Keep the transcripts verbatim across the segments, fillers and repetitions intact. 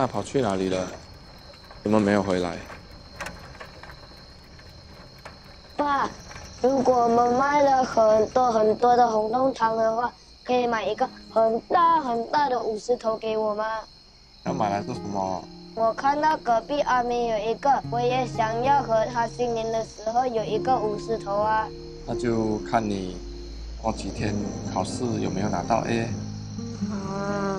娜跑去哪里了？怎么没有回来？ 爸，如果我们卖了很多很多的红豆汤的话，可以买一个很大很大的武士头给我吗？ 要买来做什么？ 我看到隔壁阿明有一个，我也想要和他新年的时候有一个武士头啊。 那就看你过几天考试有没有拿到 A。 啊。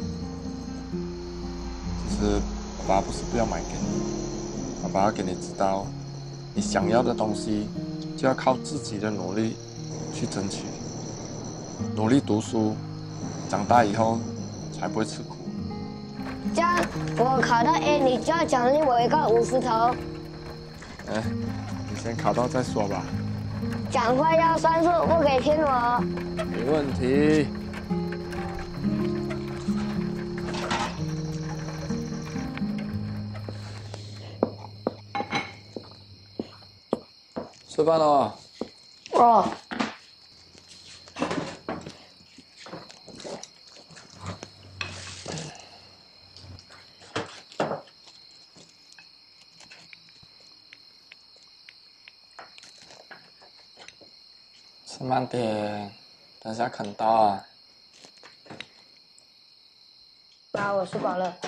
其实爸爸不是不要买给你，爸爸要给你知道，你想要的东西就要靠自己的努力去争取，努力读书，长大以后才不会吃苦。 这样我考到 A， 你就要奖励我一个武士头。 哎，你先考到再说吧。 讲话要算数，不可以骗我。 没问题。吃饭了。 哦。 吃慢点，等下啃到啊。 爸，我吃饱了。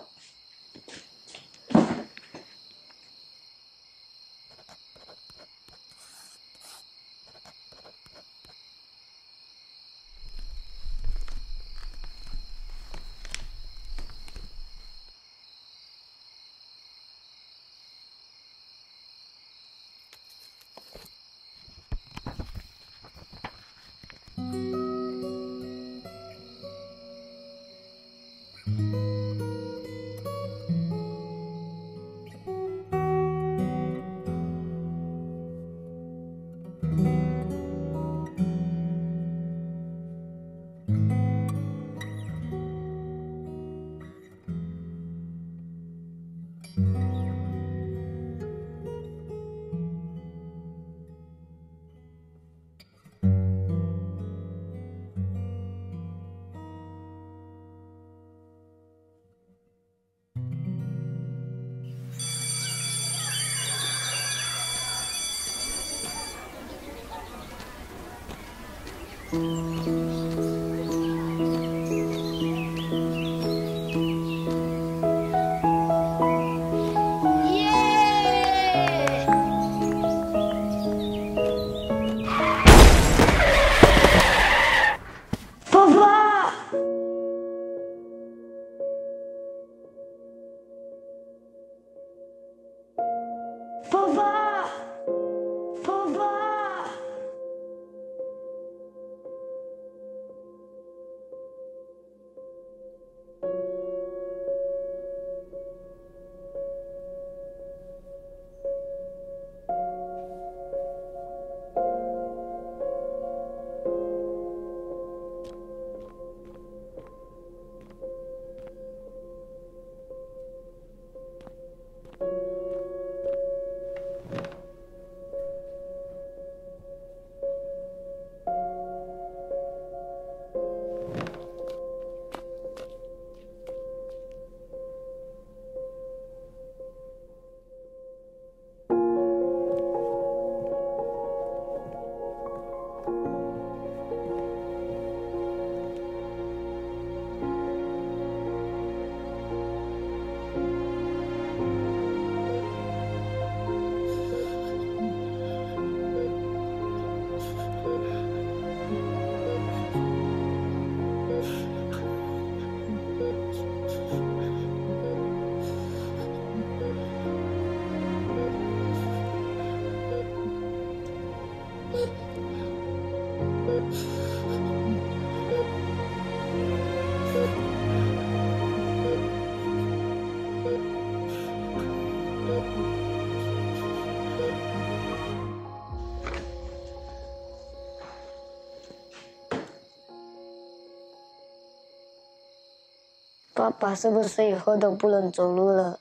爸爸是不是以后都不能走路了？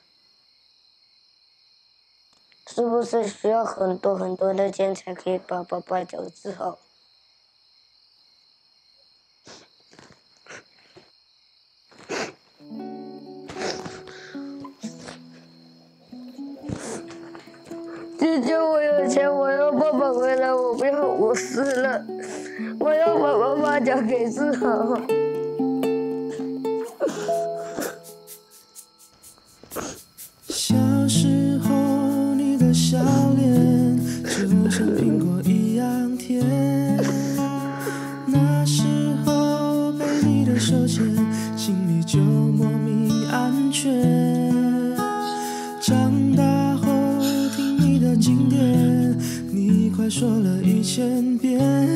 是不是需要很多很多的钱才可以把爸爸脚治好？ 以前我有钱，我要爸爸回来，我不要我死了，我要把妈妈交给志豪。 小时候你的笑脸就像苹果一样甜，那时候被你的手牵，心里就莫名安全。长大后听你的经典，你快说了一千遍，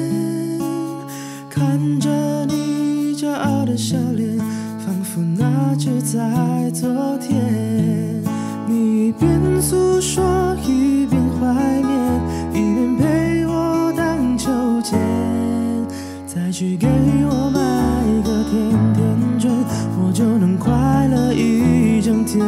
看着你骄傲的笑脸，仿佛那就在昨天。你一边诉说一边怀念，一边陪我荡秋千，再去给我买一个甜甜圈，我就能快乐一整天。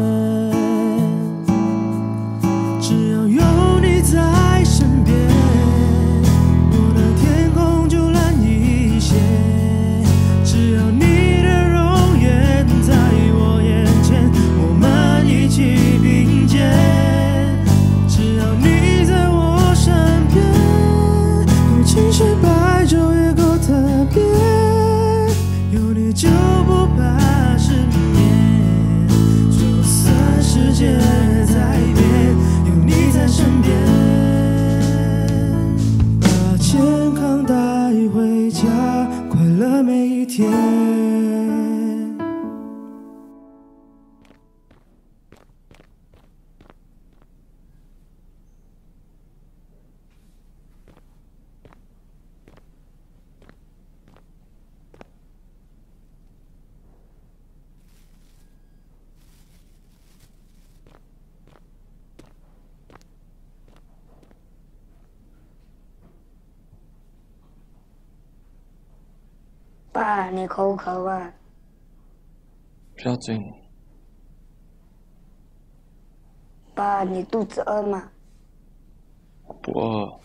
只要有你在身边，我的天空就蓝一些。只要你的容颜在我眼前，我们一起并肩。只要你在我身边，有青山白昼也够特别。有你就不怕失眠，就算世界在变，有你在身边，把健康带回家，快乐每一天。 爸，你口渴吗？ 不要紧， 爸，你肚子饿吗？ 我不饿。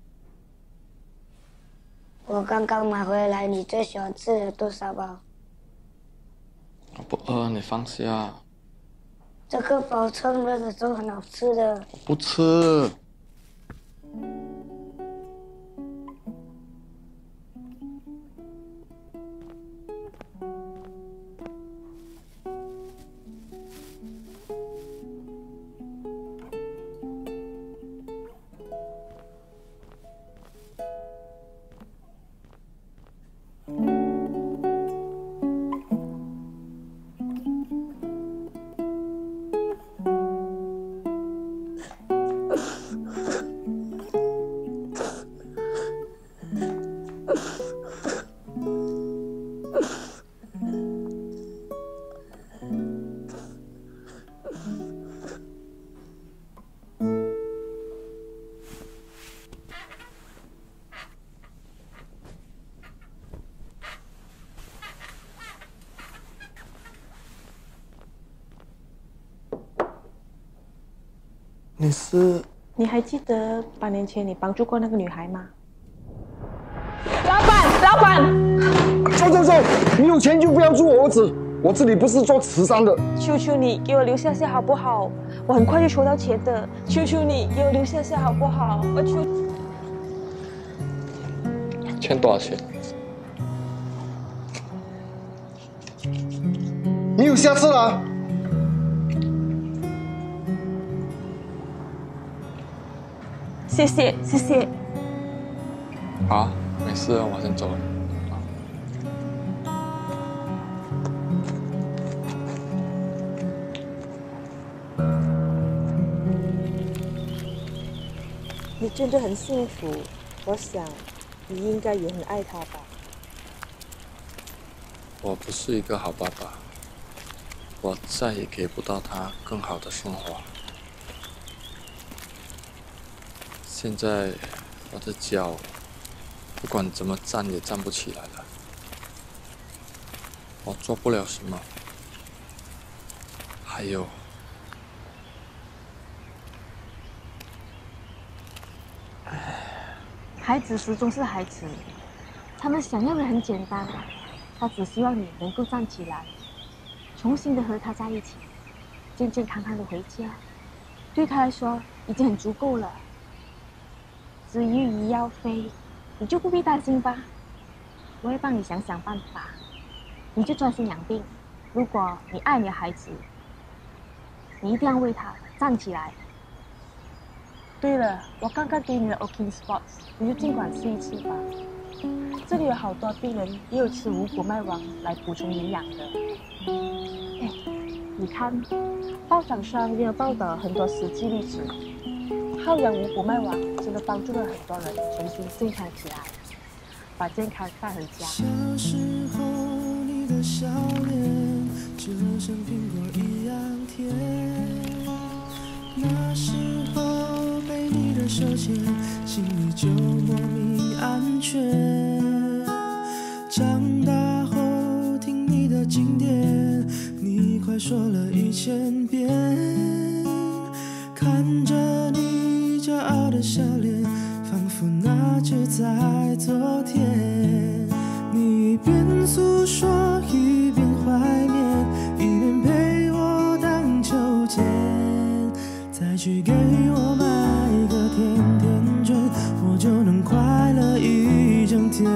我刚刚买回来你最喜欢吃的豆沙包， 我不饿，你放下。 这个包趁热的时候很好吃的。 我不吃。你是？ 你还记得八年前你帮助过那个女孩吗？老板，老板！ 走走走！你有钱就不要做我儿子，我这里不是做慈善的。 求求你给我留下下好不好？我很快就筹到钱的，求求你给我留下下好不好？我求。 欠多少钱？ 你有下次了。 谢谢，谢谢。 好，没事，我先走了。 你真的很幸福，我想你应该也很爱他吧。 我不是一个好爸爸，我再也给不到他更好的生活。现在我的脚不管怎么站也站不起来了，我做不了什么。还有， 孩子始终是孩子，他们想要的很简单，他只希望你能够站起来，重新的和他在一起，健健康康的回家。 对他来说已经很足够了。至于鱼要飞，你就不必担心吧，我会帮你想想办法。你就专心养病。如果你爱你的孩子，你一定要为他站起来。 对了，我刚刚给你的 Oking Spots， 你就尽管吃一吃吧。这里有好多病人也有吃五谷麦王来补充营养的。哎，你看，报章上也有报道很多实际例子，好养五谷麦王真的帮助了很多人重新健康起来，把健康带回家。 小时候你的笑脸就像苹果一样甜，那时候被你的手牵，心里就莫名安全。长大后听你的经典，你快说了一千遍，看着你骄傲的笑脸，仿佛那就在昨天。你一边诉说一边怀念，一边陪我荡秋千，再去给我买一个甜甜圈，我就能快乐一整天。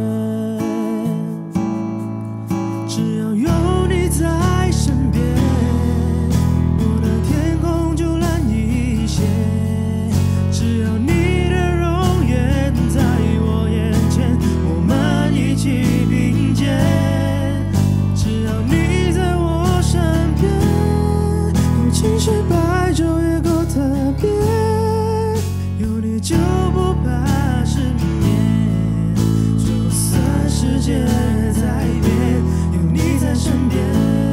只要有你在身边，我的天空就蓝一些。只要你的容颜在我眼前，我们一起并肩。只要你在我身边，有情绪白昼也够特别，有你就不怕失眠。就算世界在变，有你在身边，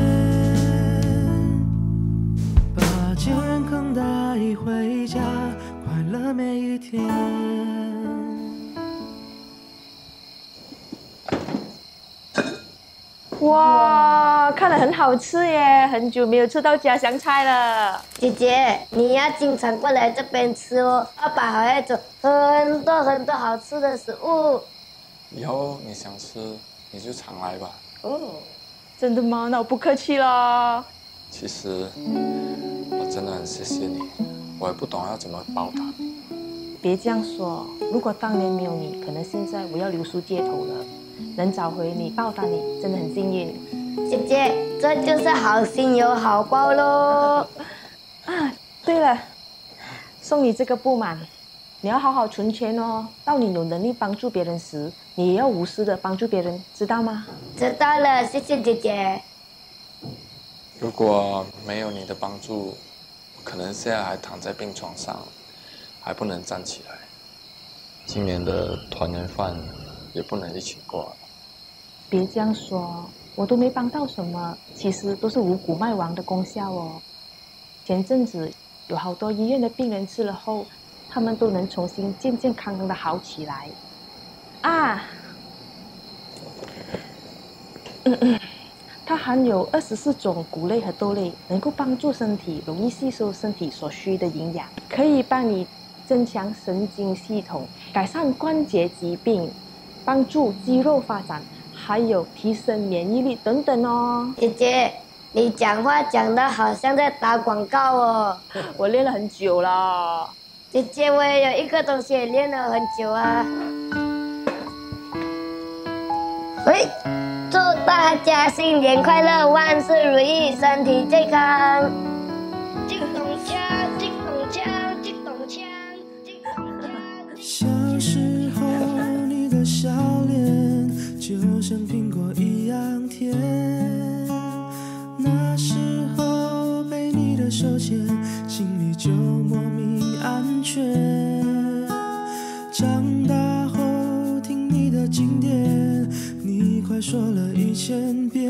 把健康带回家，快乐每一天。 哇，看来很好吃耶！很久没有吃到家乡菜了。 姐姐，你要经常过来这边吃哦，爸爸还会做很多很多好吃的食物。 以后你想吃你就常来吧。 哦， 真的吗？那我不客气了。 其实我真的很谢谢你，我也不懂要怎么报答你。 别这样说，如果当年没有你，可能现在我要流宿街头了。能找回你，报答你，真的很幸运。 姐姐，这就是好心有好报喽。 啊，对了，送你这个不满，你要好好存钱哦。到你有能力帮助别人时，你也要无私的帮助别人，知道吗？ 知道了，谢谢姐姐。 如果没有你的帮助，我可能现在还躺在病床上，还不能站起来。今年的团圆饭也不能一起过了。 别这样说，我都没帮到什么，其实都是五谷麦王的功效哦。前阵子有好多医院的病人吃了后，他们都能重新健健康康的好起来。啊，嗯嗯，它含有二十四种谷类和豆类，能够帮助身体容易吸收身体所需的营养，可以帮你增强神经系统，改善关节疾病，帮助肌肉发展，还有提升免疫力等等哦。 姐姐，你讲话讲得好像在打广告哦。 我练了很久了。 姐姐，我也有一个东西也练了很久啊。喂，祝大家新年快乐，万事如意，身体健康。进咚锵，进咚锵，进咚锵，进咚锵。 小时候你的笑脸就像苹果一样甜，那时候被你的手牵，心里就莫名安全。长大后听你的经典，你快说了一千遍，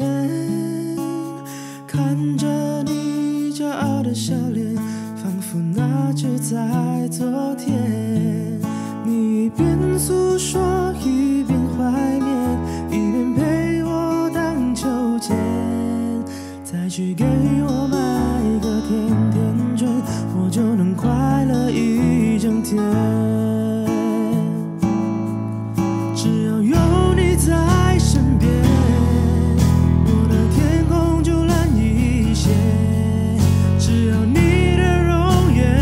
看着你骄傲的笑脸，仿佛那就在昨天。你一边诉说一边怀念，一边陪我荡秋千，再去给我买一个甜甜圈，我就能快乐一整天。只要有你在身边，我的天空就蓝一些。只要你的容颜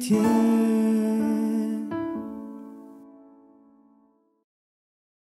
天。